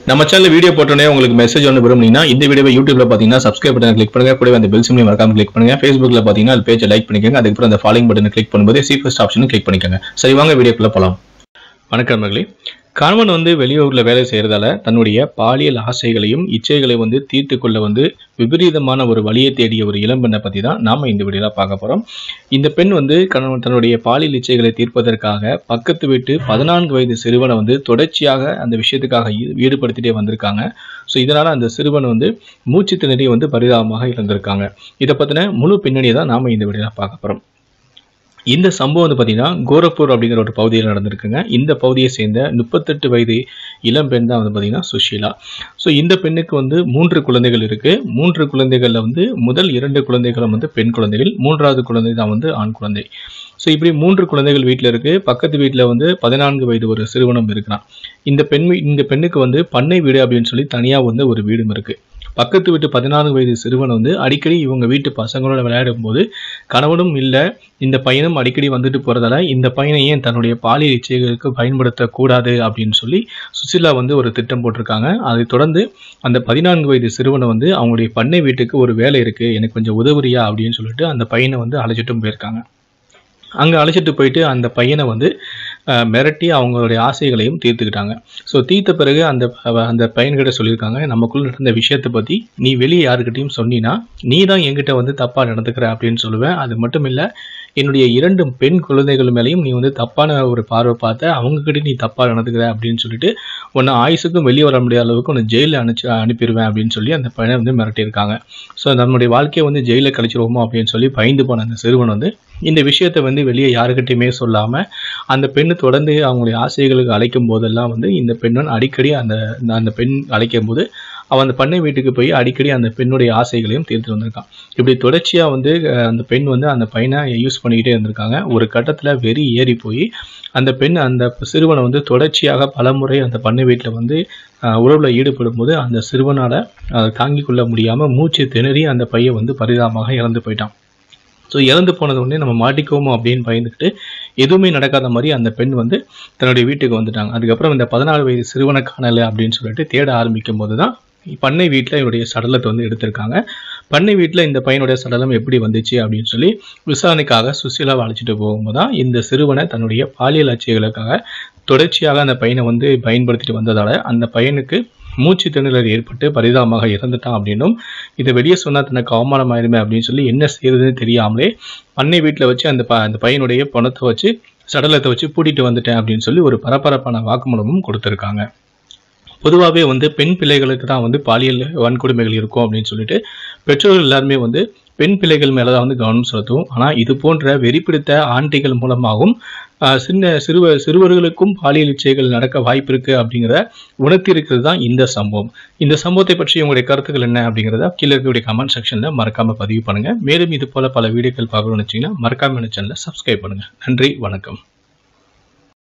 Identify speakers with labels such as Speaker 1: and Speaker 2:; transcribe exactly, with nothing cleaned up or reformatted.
Speaker 1: நம்ம channel video போட்டோனே உங்களுக்கு message ஒன்று விரும்புனீங்கன்னா இந்த வீடியோவை யூடியூப்ல பாத்தீங்கன்னா சப்ஸ்கிரைப் பட்டன் கிளிக் பண்ணுங்க, கூடவே அந்த பெல் சிம்லையும் மறக்காம கிளிக் பண்ணுங்க. Facebookல பாத்தீங்கன்னா அது பேஜை லைக் பண்ணிக்கோங்க, அதுக்கப்புறம் அந்த ஃபாலோயிங் பட்டனை கிளிக் பண்ணும்போது சி ஃபர்ஸ்ட் ஆப்ஷனும் கிளிக் பண்ணிக்கோங்க. சரி வாங்க வீடியோக்குள்ள போலாம். வணக்கம் மகளே. கணவன் வந்து வெளியூர்ல வேலை செய்யறதால தன்னுடைய பாலியல் ஆசைகளையும் இச்சைகளையும் வந்து தீர்த்து கொள்ள வந்து விபரீதமான ஒரு வழியை தேடிய ஒரு இளம்பெண்ணை பத்தி தான் நாம இந்த வீடியோல பார்க்க போறோம். இந்த பெண் வந்து கணவன் தன்னுடைய பாலியல் இச்சைகளை தீர்ப்பதற்காக பக்கத்து வீட்டு பதினான்கு வயது சிறுவனை வந்து தொடர்ச்சியாக அந்த விஷயத்துக்காக ஈடுபடுத்திட்டே வந்திருக்காங்க. ஸோ இதனால அந்த சிறுவன் வந்து மூச்சு திணறி வந்து பரிதாபமாக இழந்திருக்காங்க. இதை பத்தின முழு பின்னணியை தான் நாம இந்த வீடியோல பார்க்க போறோம். இந்த சம்பவம் வந்து பார்த்தீங்கன்னா கோரப்பூர் அப்படிங்கிற ஒரு பகுதியில் நடந்திருக்குங்க. இந்த பகுதியை சேர்ந்த முப்பத்தெட்டு வயது இளம்பெண் தான் வந்து பார்த்தீங்கன்னா சுஷீலா. ஸோ இந்த பெண்ணுக்கு வந்து மூன்று குழந்தைகள் இருக்கு. மூன்று குழந்தைகளில் வந்து முதல் இரண்டு குழந்தைகளும் வந்து பெண் குழந்தைகள், மூன்றாவது குழந்தை தான் வந்து ஆண் குழந்தை. ஸோ இப்படி மூன்று குழந்தைகள் வீட்டில் இருக்கு. பக்கத்து வீட்டில் வந்து பதினான்கு வயது ஒரு சிறுவனும் இருக்கிறான். இந்த பெண் இந்த பெண்ணுக்கு வந்து பண்ணை வீடு அப்படின்னு சொல்லி தனியாக வந்து ஒரு வீடும் இருக்கு. பக்கத்து வீட்டு பதினான்கு வயது சிறுவன் வந்து அடிக்கடி இவங்க வீட்டு பசங்களோட விளையாடும் போது கணவனும் இல்லை, இந்த பையனும் அடிக்கடி வந்துட்டு போறதால இந்த பையனை ஏன் தன்னுடைய பாலியல் இச்சைகளுக்கு பயன்படுத்தக்கூடாது அப்படின்னு சொல்லி சுசிலா வந்து ஒரு திட்டம் போட்டிருக்காங்க. அதை தொடர்ந்து அந்த பதினான்கு வயது சிறுவனை வந்து அவங்களுடைய பண்ணை வீட்டுக்கு ஒரு வேலை இருக்கு, எனக்கு கொஞ்சம் உதவுறியா அப்படின்னு சொல்லிட்டு அந்த பையனை வந்து அழைச்சிட்டும் போயிருக்காங்க. அங்கே அழைச்சிட்டு போயிட்டு அந்த பையனை வந்து மிரட்டி அவங்களுடைய ஆசைகளையும் தீர்த்துக்கிட்டாங்க. ஸோ தீர்த்த பிறகு அந்த அந்த பையன்கிட்ட சொல்லியிருக்காங்க, நமக்குள்ள நடந்த விஷயத்தை பற்றி நீ வெளியே யாருக்கிட்டையும் சொன்னீன்னா நீ தான் என்கிட்ட வந்து தப்பாக நடந்துக்கிற அப்படின்னு சொல்லுவேன். அது மட்டும் இல்லை, என்னுடைய இரண்டு பெண் குழந்தைகள் மேலேயும் நீ வந்து தப்பான ஒரு பார்வை பார்த்த, அவங்ககிட்ட நீ தப்பாக நடந்துக்கிற அப்படின்னு சொல்லிட்டு உன்னை ஆயுசுக்கும் வெளியே வர முடியாத அளவுக்கு உன்னை ஜெயிலில் அனுப்பிச்சு அனுப்பிடுவேன் அப்படின்னு சொல்லி அந்த பையனை வந்து மிரட்டியிருக்காங்க. ஸோ நம்மளுடைய வாழ்க்கையை வந்து ஜெயிலில் கழிச்சிருவோமோ அப்படின்னு சொல்லி பயந்து போன அந்த சிறுவன் வந்து இந்த விஷயத்தை வந்து வெளியே யாருக்கிட்டையுமே சொல்லாமல் அந்த பெண்ணு தொடர்ந்து அவங்களுடைய ஆசைகளுக்கு அழைக்கும் போதெல்லாம் வந்து இந்த பெண்ணன் அடிக்கடி அந்த அந்த பெண் அழைக்கும் போது அவன் அந்த பண்ணை வீட்டுக்கு போய் அடிக்கடி அந்த பெண்ணுடைய ஆசைகளையும் தீர்த்து வந்திருக்கான். இப்படி தொடர்ச்சியாக வந்து அந்த பெண் வந்து அந்த பையனை யூஸ் பண்ணிக்கிட்டே இருந்திருக்காங்க. ஒரு கட்டத்தில் வெறி ஏறி போய் அந்த பெண் அந்த சிறுவனை வந்து தொடர்ச்சியாக பலமுறை அந்த பண்ணை வீட்டில் வந்து உறவில் ஈடுபடும் போது அந்த சிறுவனால் அதை தாங்கிக் கொள்ள முடியாமல் மூச்சு திணறி அந்த பையன் வந்து பரிதாபமாக இறந்து போயிட்டான். ஸோ இறந்து போனது உடனே நம்ம மாட்டிக்குவோமோ அப்படின்னு பயந்துக்கிட்டு எதுவுமே நடக்காத மாதிரி அந்த பெண் வந்து தன்னுடைய வீட்டுக்கு வந்துட்டாங்க. அதுக்கப்புறம் இந்த பதினாலு வயது சிறுவனை காணலை அப்படின்னு சொல்லிட்டு தேட ஆரம்பிக்கும் போது தான் பண்ணை வீட்டில் இவருடைய சடலத்தை வந்து எடுத்திருக்காங்க. பண்ணை வீட்டில் இந்த பையனுடைய சடலம் எப்படி வந்துச்சு அப்படின்னு சொல்லி விசாரணைக்காக சுசீலாவை அழைச்சிட்டு போகும்போது தான் இந்த சிறுவனை தன்னுடைய பாலியல் இச்சைகளுக்காக தொடர்ச்சியாக அந்த பையனை வந்து பயன்படுத்திட்டு வந்ததால் அந்த பையனுக்கு மூச்சு திணறல் ஏற்பட்டு பரிதாபமாக இறந்துட்டான் அப்படின்னும், இதை வெளியே சொன்னால் தனக்கு அவமானம் ஆயிருமே அப்படின்னு சொல்லி என்ன செய்யறதுன்னு தெரியாமலே பண்ணை வீட்டில் வச்சு அந்த ப அந்த பையனுடைய பணத்தை வச்சு சடலத்தை வச்சு பூட்டிட்டு வந்துட்டேன் அப்படின்னு சொல்லி ஒரு பரபரப்பான வாக்குமூலமும் கொடுத்துருக்காங்க. பொதுவாகவே வந்து பெண் பிள்ளைகளுக்கு தான் வந்து பாலியல் வன்கொடுமைகள் இருக்கும் அப்படின்னு சொல்லிட்டு பெற்றோர்கள் எல்லாருமே வந்து பெண் பிள்ளைகள் மேலே தான் வந்து கவனம் செலுத்துவோம். ஆனால் இது போன்ற வெறிப்பிடித்த ஆண்டிகள் மூலமாகவும் சின்ன சிறுவ சிறுவர்களுக்கும் பாலியல் இச்சைகள் நடக்க வாய்ப்பு இருக்கு அப்படிங்கிறத உணர்த்தி இருக்கிறது தான் இந்த சம்பவம். இந்த சம்பவத்தை பற்றி உங்களுடைய கருத்துக்கள் என்ன அப்படிங்கிறத கீழே இருக்கக்கூடிய கமெண்ட் செக்ஷன்ல மறக்காம பதிவு பண்ணுங்க. மேலும் இது போல பல வீடியோக்கள் பார்க்கணும்னு வச்சீங்கன்னா மறக்காம சேனலை சப்ஸ்கிரைப் பண்ணுங்க. நன்றி, வணக்கம்.